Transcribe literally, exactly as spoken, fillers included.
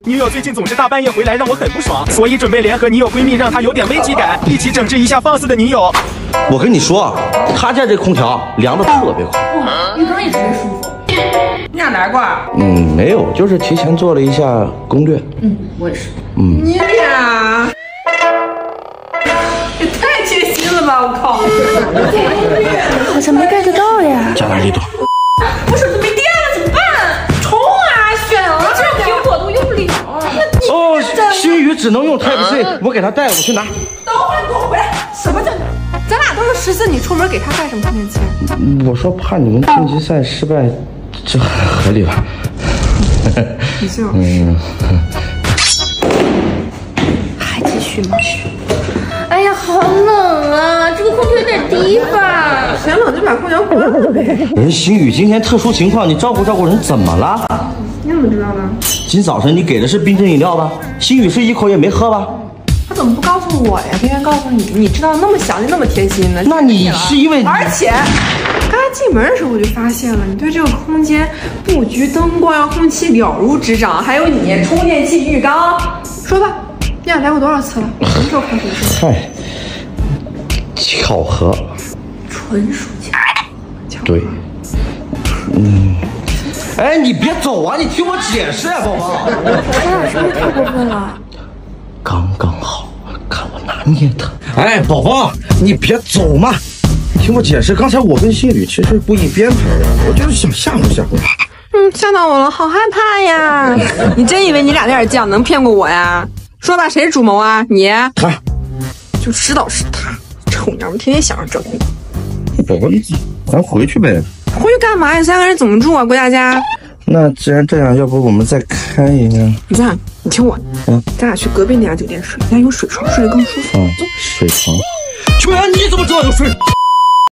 女友最近总是大半夜回来，让我很不爽，所以准备联合女友闺蜜，让她有点危机感，一起整治一下放肆的女友。 我跟你说，他家这空调凉的特别快， 嗯，浴缸也特别舒服。你俩来过？ 嗯，没有，就是提前做了一下攻略。 嗯，我也是。 嗯， 你俩也太贴心了吧！我靠， 好像没 get 到呀。 加大力度。 我手机没电了，怎么办？充啊，选了这苹果都用不了。 哦，新宇只能用 Type C， 我给他带，我去拿。 等会儿你给我回来！什么叫？咱俩都是十四，你出门给他带什么充电器？ 我说怕你们晋级赛失败，这很合理吧？ 你就嗯， 还继续吗？哎呀，好冷啊！这个空调有点低吧？ 嫌冷就把空调关了呗。 人新宇今天特殊情况，你照顾照顾人，怎么了？ 你怎么知道的？ 今早晨你给的是冰镇饮料吧？新宇是一口也没喝吧？ 他怎么不告诉我呀？偏偏告诉你，你知道那么详细，那么贴心呢？ 那你是因为…… 而且，刚才进门的时候我就发现了，你对这个空间布局、灯光、遥控器了如指掌，还有你充电器、浴缸。说吧，你俩来过多少次了？什么时候开始的？ 嗨，巧合， 纯属巧合。 对，嗯。哎，你别走啊！你听我解释呀、啊，宝宝。 咱俩是不是太过分了？ 刚刚好，看我拿捏他。哎，宝宝，你别走嘛！你听我解释，刚才我跟新宇其实故意编排的，我就是想吓唬吓唬他。 嗯，吓到我了，好害怕呀！你真以为你俩那点酱能骗过我呀？说吧，谁是主谋啊？你？ 他， 就知道是他，臭娘们，天天想着整你。 宝宝，咱回去呗。 回去干嘛呀？三个人怎么住啊？过家家？ 那既然这样，要不我们再开一个？ 你这样，你听我，嗯，咱俩去隔壁那家酒店睡，人家有水床，睡得更舒服。 嗯，水床。秋阳，你怎么知道有水？